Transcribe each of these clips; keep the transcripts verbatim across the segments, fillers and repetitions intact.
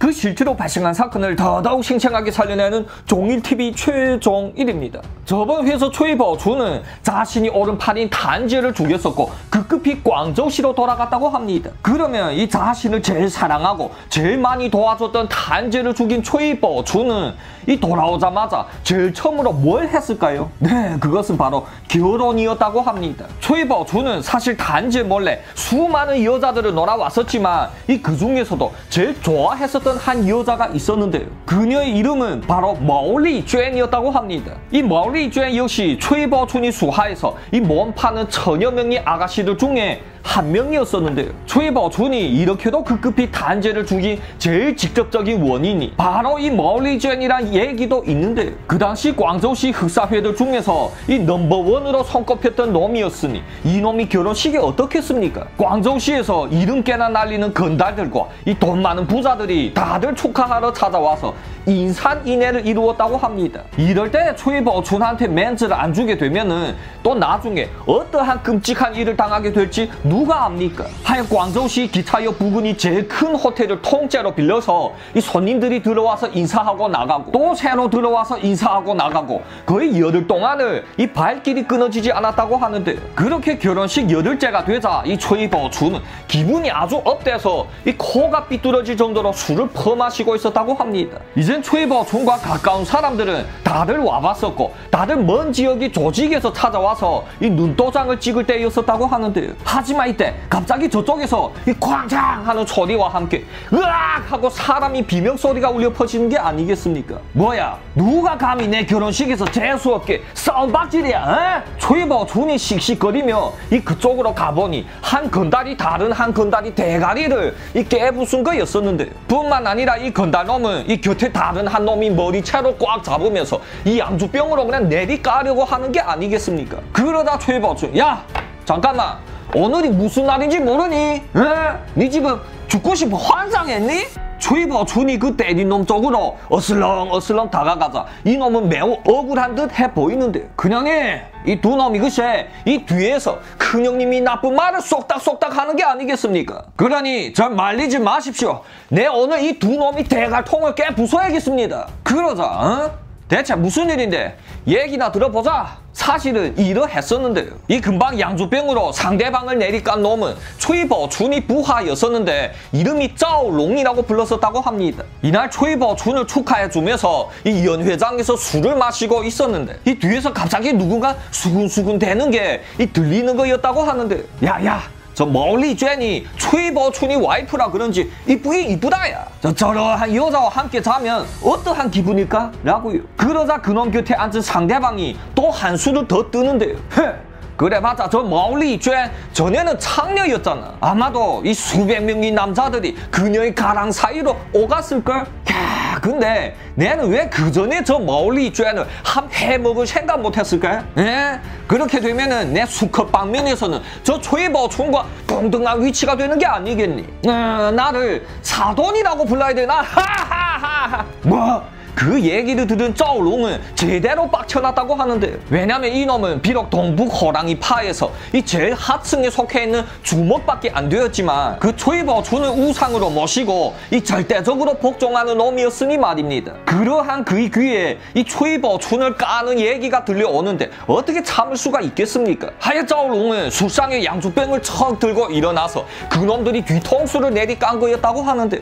그 실제로 발생한 사건을 더더욱 생생하게 살려내는 종일티비 최종일입니다. 저번 회사 최보준은 자신이 오른팔인 단재를 죽였었고 급급히 광저우시로 돌아갔다고 합니다. 그러면 이 자신을 제일 사랑하고 제일 많이 도와줬던 단재를 죽인 최보준은 이 돌아오자마자 제일 처음으로 뭘 했을까요? 네, 그것은 바로 결혼이었다고 합니다. 최보준은 사실 단재 몰래 수많은 여자들을 놀아왔었지만 이 그 중에서도 제일 좋아했었던 한 여자가 있었는데요. 그녀의 이름은 바로 머리 쨘이었다고 합니다. 이 머리 쨘 역시 최보준이 수하에서 이 몸 파는 천여 명의 아가씨들 중에 한 명이었었는데요. 최보준이 이렇게도 급급히 단재를 죽인 제일 직접적인 원인이 바로 이 머리 쨘이란 얘기도 있는데요. 그 당시 광저우시 흑사회들 중에서 이 넘버원으로 손꼽혔던 놈이었으니 이 놈이 결혼식에 어떻겠습니까? 광저우시에서 이름깨나 날리는 건달들과 이 돈 많은 부자들이 다들 축하하러 찾아와서 인산인해를 이루었다고 합니다. 이럴 때 최보준한테 멘트를 안 주게 되면은 또 나중에 어떠한 끔찍한 일을 당하게 될지 누가 압니까? 하여 광저우시 기차역 부근이 제일 큰 호텔을 통째로 빌려서 이 손님들이 들어와서 인사하고 나가고 또 새로 들어와서 인사하고 나가고 거의 열흘 동안을 이 발길이 끊어지지 않았다고 하는데, 그렇게 결혼식 열흘째가 되자 이 최보준은 기분이 아주 업돼서 이 코가 삐뚤어질 정도로 술을 퍼마시고 있었다고 합니다. 이젠 최보준과 가까운 사람들은 다들 와봤었고 다들 먼 지역이 조직에서 찾아와서 이 눈도장을 찍을 때였었다고 하는데요. 하지만 이때 갑자기 저쪽에서 이 쾅창 하는 소리와 함께 으악 하고 사람이 비명소리가 울려 퍼지는 게 아니겠습니까? 뭐야, 누가 감히 내 결혼식에서 재수없게 싸움박질이야? 최보준이 씩씩거리며 이 그쪽으로 가보니 한 건달이 다른 한 건달이 대가리를 이 깨부순 거였었는데, 뿐만 아니라 이 건달놈은 이 곁에 다른 한 놈이 머리채로 꽉 잡으면서 이 양주병으로 그냥 내리까려고 하는 게 아니겠습니까? 그러다 최보준, 야 잠깐만, 오늘이 무슨 날인지 모르니? 에? 니 지금 죽고 싶어 환상했니? 최보준이 그 때린 놈 쪽으로 어슬렁 어슬렁 다가가자 이 놈은 매우 억울한 듯 해 보이는데, 그냥이 이 두 놈이 글쎄 이 뒤에서 큰형님이 나쁜 말을 쏙닥쏙닥 하는 게 아니겠습니까? 그러니 절 말리지 마십시오. 내 오늘 이 두 놈이 대갈통을 깨 부숴야겠습니다. 그러자 어? 대체 무슨 일인데 얘기나 들어보자. 사실은 이러했었는데요. 이 금방 양주병으로 상대방을 내리깐 놈은 최보준이 부하였었는데 이름이 짜오롱이라고 불렀었다고 합니다. 이날 최보준을 축하해주면서 이 연회장에서 술을 마시고 있었는데 이 뒤에서 갑자기 누군가 수근수근 대는 게 이 들리는 거였다고 하는데, 야야 저 머리 쨘이 최보준이 와이프라 그런지 이쁘긴 이쁘다야. 저 저러한 여자와 함께 자면 어떠한 기분일까? 라고요. 그러자 그놈 곁에 앉은 상대방이 또 한 수를 더 뜨는데요. 헤, 그래 맞아, 저 머리 쨘 전에는 창녀였잖아. 아마도 이 수백 명의 남자들이 그녀의 가랑 사이로 오갔을걸? 야, 근데 내는 왜 그 전에 저 머리 쨘을 한 해먹을 생각 못했을까? 에? 그렇게 되면은 내 수컷 방면에서는 저 최보준과 동등한 위치가 되는 게 아니겠니? 어, 나를 사돈이라고 불러야 되나? 하하하하. 뭐? 그 얘기를 들은 짜오롱은 제대로 빡쳐났다고 하는데, 왜냐면 이놈은 비록 동북 호랑이 파에서 이 제일 하층에 속해 있는 주먹밖에 안 되었지만 그 최보준을 우상으로 모시고 이 절대적으로 복종하는 놈이었으니 말입니다. 그러한 그의 귀에 이 최보준을 까는 얘기가 들려오는데 어떻게 참을 수가 있겠습니까? 하여 짜오롱은 술상에 양주병을 척 들고 일어나서 그놈들이 뒤통수를 내리깐 거였다고 하는데,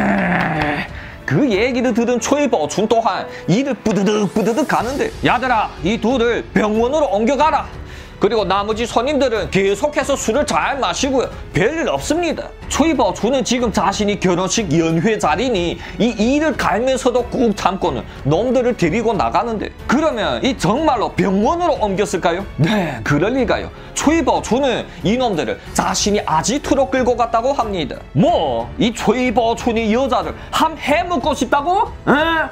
예... 그 얘기를 들은 최보준 또한 이를 뿌드득 뿌드득 가는데, 야들아 이 둘을 병원으로 옮겨가라. 그리고 나머지 손님들은 계속해서 술을 잘 마시고요. 별일 없습니다. 최보준은 지금 자신이 결혼식 연회 자리니 이 일을 갈면서도 꾹 참고는 놈들을 데리고 나가는데, 그러면 이 정말로 병원으로 옮겼을까요? 네, 그럴 리가요. 최보준은 이놈들을 자신이 아지트로 끌고 갔다고 합니다. 뭐? 이 최보준이 여자를 함 해먹고 싶다고? 에?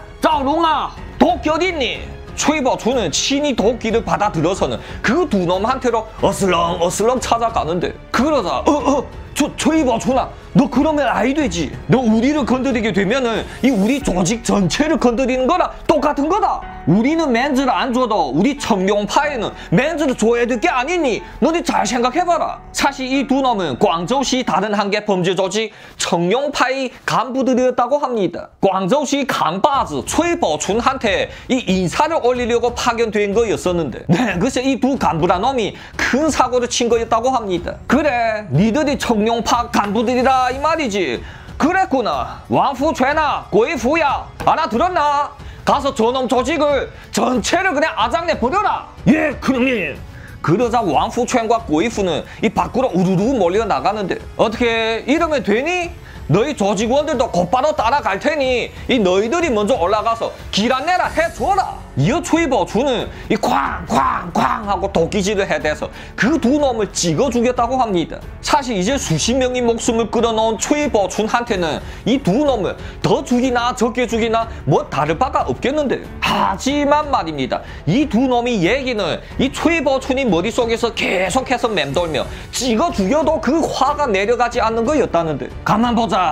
짜오롱아, 도끼 어딨니? 최보준은 친히 도끼를 받아들여서는 그 두 놈한테로 어슬렁 어슬렁 찾아가는데, 그러자 어어 저 최보준아 너 그러면 아이 되지. 너 우리를 건드리게 되면은 이 우리 조직 전체를 건드리는 거랑 똑같은 거다. 우리는 맨즈를 안 줘도 우리 청룡파에는 맨즈를 줘야 될 게 아니니 너네 잘 생각해봐라. 사실 이 두 놈은 광저우시 다른 한 개 범죄 조직 청룡파의 간부들이었다고 합니다. 광저우시 강바즈 최보춘한테 이 인사를 올리려고 파견된 거였었는데, 네, 글쎄 이 두 간부란 놈이 큰 사고를 친 거였다고 합니다. 그래, 니들이 청룡파 간부들이라 이 말이지. 그랬구나. 왕푸최나 고이푸야 알아들었나? 가서 저놈 조직을 전체를 그냥 아장내 버려라. 예, 큰형님. 그러자 왕푸첸과 고이푸는 이 밖으로 우르르 몰려 나가는데, 어떻게 이러면 되니? 너희 조직원들도 곧바로 따라갈 테니 이 너희들이 먼저 올라가서 길 안내라 해줘라. 이어 최보춘은 이 쾅쾅쾅 하고 도끼질을 해대서 그 두 놈을 찍어 죽였다고 합니다. 사실 이제 수십 명의 목숨을 끌어놓은 최보춘한테는 이 두 놈을 더 죽이나 적게 죽이나 뭐 다를 바가 없겠는데, 하지만 말입니다. 이 두 놈의 얘기는 이 최보춘이 머릿속에서 계속해서 맴돌며 찍어 죽여도 그 화가 내려가지 않는 거였다는데, 가만 보자.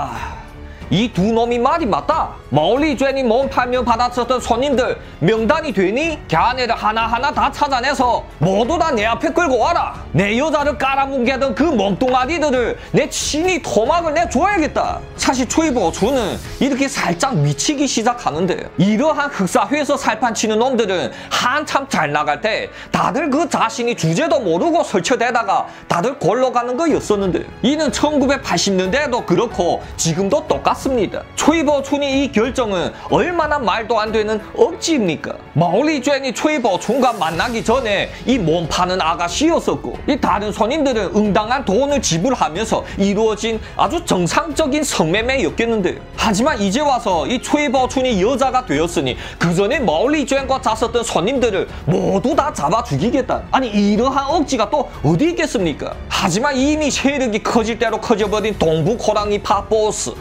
이 두 놈이 말이 맞다. 멀리죄니 몸 팔며 받아쳤던 손님들 명단이 되니 걔네를 하나하나 다 찾아내서 모두 다 내 앞에 끌고 와라. 내 여자를 깔아뭉개던 그 멍뚱아리들을 내 친히 토막을 내줘야겠다. 사실 최보춘은 이렇게 살짝 미치기 시작하는데, 이러한 흑사회에서 살판치는 놈들은 한참 잘 나갈 때 다들 그 자신이 주제도 모르고 설쳐대다가 다들 골로 가는 거였었는데, 이는 천구백팔십 년대에도 그렇고 지금도 똑같습니다. 최보춘이 이 결정은 얼마나 말도 안 되는 억지입니까? 마올리죄니 최보춘과 만나기 전에 이 몸 파는 아가씨였었고, 이 다른 손님들은 응당한 돈을 지불하면서 이루어진 아주 정상적인 성매매였겠는데, 하지만 이제 와서 이 최보춘이 여자가 되었으니 그 전에 마올리죄과 잤었던 손님들을 모두 다 잡아 죽이겠다. 아니 이러한 억지가 또 어디 있겠습니까? 하지만 이미 세력이 커질 대로 커져버린 동북호랑이파 보스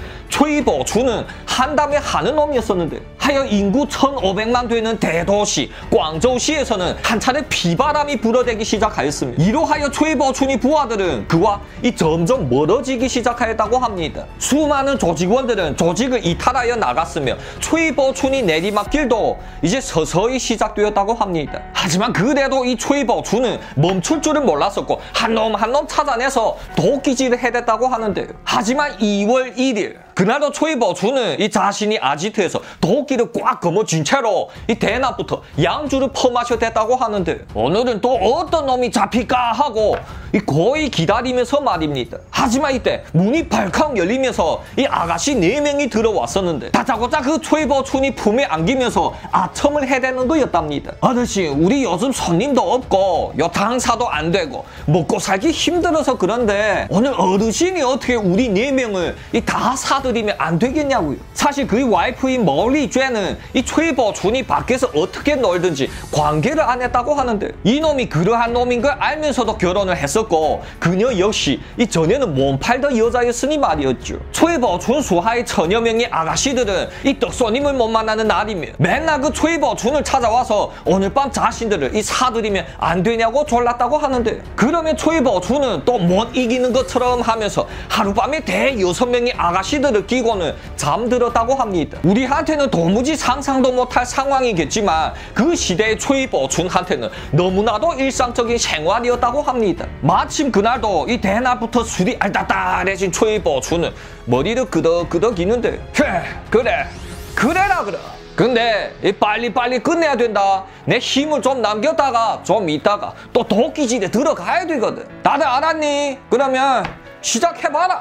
최보춘은 한담에 하는 놈이었었는데, 하여 인구 천오백만 되는 대도시 광저우시에서는 한 차례 비바람이 불어대기 시작하였습니다. 이로하여 최보춘의 부하들은 그와 이 점점 멀어지기 시작하였다고 합니다. 수많은 조직원들은 조직을 이탈하여 나갔으며 최보춘이 내리막길도 이제 서서히 시작되었다고 합니다. 하지만 그래도 이 최보춘은 멈출 줄은 몰랐었고 한 놈 한 놈 찾아내서 도끼질을 해댔다고 하는데, 하지만 이월 일일 그날도 최보춘은 이 자신이 아지트에서 도끼를 꽉 거머쥔 채로 이 대낮부터 양주를 퍼마셔 댔다고 하는데, 오늘은 또 어떤 놈이 잡힐까 하고 이 거의 기다리면서 말입니다. 하지만 이때 문이 발칵 열리면서 이 아가씨 네 명이 들어왔었는데, 다짜고짜 그 최보춘이 품에 안기면서 아첨을 해대는 거였답니다. 아저씨, 우리 요즘 손님도 없고 요 장사도 안 되고 먹고 살기 힘들어서 그런데 오늘 어르신이 어떻게 우리 네 명을 이 다 사드리면 안 되겠냐고요. 사실 그 와이프인 멀리죄는 이 최보춘이 밖에서 어떻게 놀든지 관계를 안 했다고 하는데, 이놈이 그러한 놈인 걸 알면서도 결혼을 했었고 그녀 역시 이 전에는 몸 팔던 여자였으니 말이었죠. 최보춘 수하의 천여 명의 아가씨들은 이 떡손님을 못 만나는 날이며 맨날 그 최보춘을 찾아와서 오늘 밤 자신들을 이 사드리면 안 되냐고 졸랐다고 하는데, 그러면 최보춘은 또 못 이기는 것처럼 하면서 하룻밤에 대 여섯 명의 아가씨들을 끼고는 잠들었다고 합니다. 우리한테는 도무지 상상도 못할 상황이겠지만 그 시대의 최보춘한테는 너무나도 일상적인 생활이었다고 합니다. 마침 그날도 이 대낮부터 술이 알딸딸해진 최보춘은 머리를 끄덕끄덕 이는데, 그래 그래 그래라 그래. 근데 이 빨리빨리 끝내야 된다. 내 힘을 좀 남겼다가 좀 있다가 또 도끼질에 들어가야 되거든. 다들 알았니? 그러면 시작해봐라.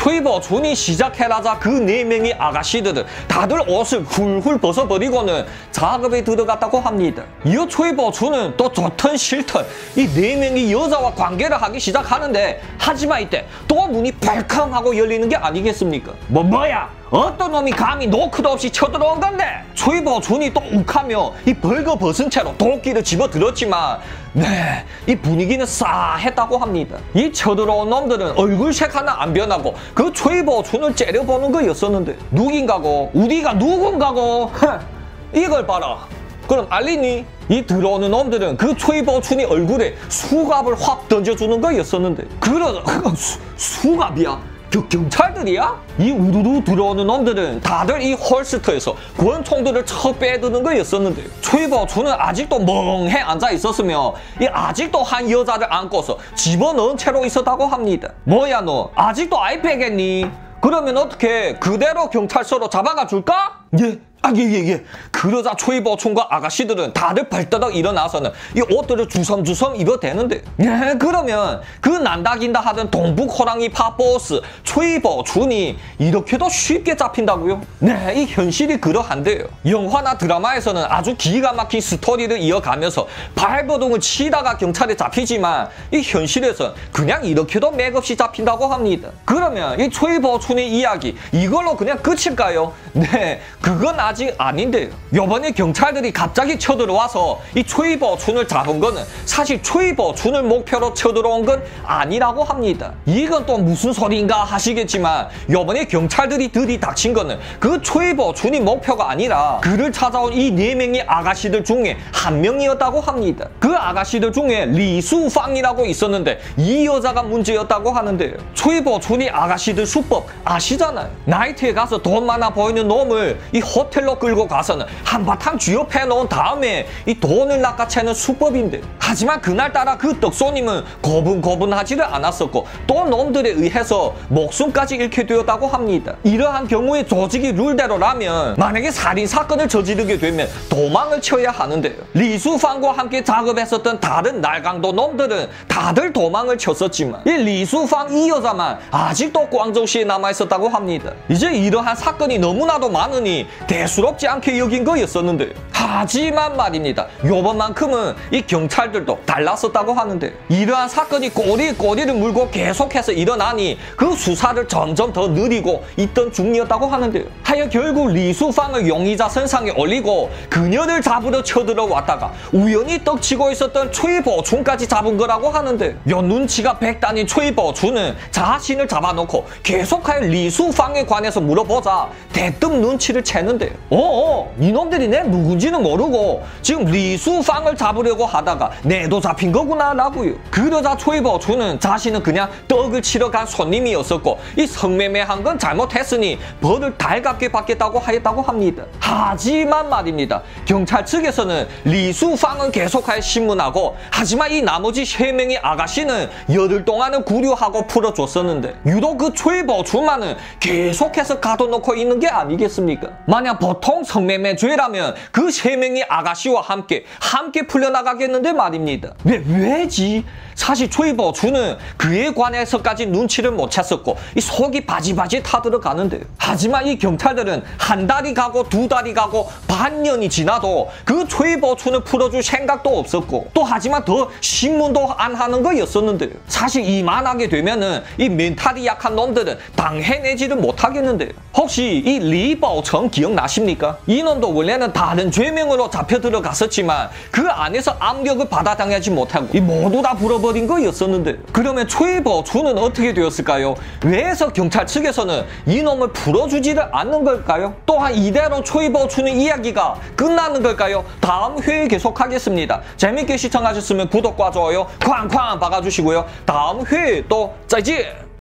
최보춘이 시작해라자 그 네 명의 아가씨들은 다들 옷을 훌훌 벗어버리고는 작업에 들어갔다고 합니다. 이어 최보춘은 또 좋든 싫든 이 네 명의 여자와 관계를 하기 시작하는데, 하지만 이때 또 문이 발칵 하고 열리는 게 아니겠습니까? 뭐 뭐야? 어떤 놈이 감히 노크도 없이 쳐들어온 건데? 최보춘이 또 욱하며 이 벌거벗은 채로 도끼를 집어들었지만, 네, 이 분위기는 싸했다고 합니다. 이 쳐들어온 놈들은 얼굴색 하나 안 변하고 그 최보춘을 째려보는 거였었는데, 누군가고 우리가 누군가고 이걸 봐라. 그럼 알리니? 이 들어오는 놈들은 그 최보춘이 얼굴에 수갑을 확 던져주는 거였었는데, 그러다 수, 수갑이야? 그 경찰들이야? 이 우르르 들어오는 놈들은 다들 이 홀스터에서 권총들을 쳐 빼드는 거였었는데 초이보추는 아직도 멍해 앉아 있었으며 이 아직도 한 여자를 안고서 집어넣은 채로 있었다고 합니다. 뭐야 너 아직도 아이패겠니? 그러면 어떻게 그대로 경찰서로 잡아가 줄까? 예. 아, 예, 예, 예. 그러자 초이보충과 아가씨들은 다들 발더덕 일어나서는 이 옷들을 주섬주섬 입어대는데. 예, 그러면 그 난다긴다 하던 동북 호랑이 파보스 초이보충이 이렇게도 쉽게 잡힌다고요? 네, 이 현실이 그러한데요. 영화나 드라마에서는 아주 기가 막힌 스토리를 이어가면서 발버둥을 치다가 경찰에 잡히지만 이 현실에선 그냥 이렇게도 맥없이 잡힌다고 합니다. 그러면 이 초이보충의 이야기 이걸로 그냥 끝일까요? 네, 그건 아직 아직 아닌데요. 요번에 경찰들이 갑자기 쳐들어와서 이 초이보춘을 잡은 거는 사실 초이보춘을 목표로 쳐들어온 건 아니라고 합니다. 이건 또 무슨 소린가 하시겠지만 요번에 경찰들이 들이닥친 거는 그 초이보춘이 목표가 아니라 그를 찾아온 이 네 명의 아가씨들 중에 한 명이었다고 합니다. 그 아가씨들 중에 리수팡이라고 있었는데 이 여자가 문제였다고 하는데요. 초이보춘이 아가씨들 수법 아시잖아요. 나이트에 가서 돈 많아 보이는 놈을 이 호텔 로 끌고 가서는 한바탕 쥐업해 놓은 다음에 이 돈을 낚아채는 수법인데 하지만 그날따라 그 떡소님은 고분고분하지를 않았었고 또 놈들에 의해서 목숨까지 잃게 되었다고 합니다. 이러한 경우에 조직이 룰대로라면 만약에 살인사건을 저지르게 되면 도망을 쳐야 하는데요. 리수팡과 함께 작업했었던 다른 날강도 놈들은 다들 도망을 쳤었지만 이 리수팡 이 여자만 아직도 광저우시에 남아있었다고 합니다. 이제 이러한 사건이 너무나도 많으니 대수롭지 않게 여긴 거였었는데 하지만 말입니다. 요번만큼은 이 경찰들도 달랐었다고 하는데 이러한 사건이 꼬리꼬리를 물고 계속해서 일어나니 그 수사를 점점 더 느리고 있던 중이었다고 하는데요. 하여 결국 리수팡을 용의자 선상에 올리고 그녀를 잡으러 쳐들어왔다가 우연히 떡치고 있었던 초이보춘까지 잡은 거라고 하는데 요 눈치가 백단인 초이보춘은 자신을 잡아놓고 계속하여 리수팡에 관해서 물어보자 대뜸 눈치를 채는데요. 어어 이놈들이 내 누군지는 모르고 지금 리수팡을 잡으려고 하다가 내도 잡힌 거구나 라고요. 그러자 초이보춘은 자신은 그냥 떡을 치러 간 손님이었었고 이 성매매한 건 잘못했으니 벌을 달갑게 받겠다고 하였다고 합니다. 하지만 말입니다. 경찰 측에서는 리수팡은 계속하여 신문하고 하지만 이 나머지 세 명의 아가씨는 열흘 동안은 구류하고 풀어줬었는데 유독 그 초이보춘만은 계속해서 가둬놓고 있는 게 아니겠습니까? 만약 보통 성매매죄라면 그 세 명의 아가씨와 함께 함께 풀려나가겠는데 말입니다. 왜, 왜지? 사실 초이보춘은 그에 관해서까지 눈치를 못 챘었고 이 속이 바지바지 타들어가는데요. 하지만 이 경찰들은 한 달이 가고 두 달이 가고 반년이 지나도 그 초이보춘을 풀어줄 생각도 없었고 또 하지만 더 신문도 안 하는 거였었는데요. 사실 이만하게 되면은 이 멘탈이 약한 놈들은 당해내지를 못하겠는데요. 혹시 이 리보청 기억나십니까? 이놈도 원래는 다른 죄명으로 잡혀 들어갔었지만 그 안에서 압력을 받아당하지 못하고 이 모두 다 불어버린 거였었는데 그러면 초이보춘은 어떻게 되었을까요? 왜해서 경찰 측에서는 이놈을 풀어주지를 않는 걸까요? 또한 이대로 초이보춘의 이야기가 끝나는 걸까요? 다음 회에 계속하겠습니다. 재밌게 시청하셨으면 구독과 좋아요 쾅쾅 박아주시고요. 다음 회에 또 짜이지!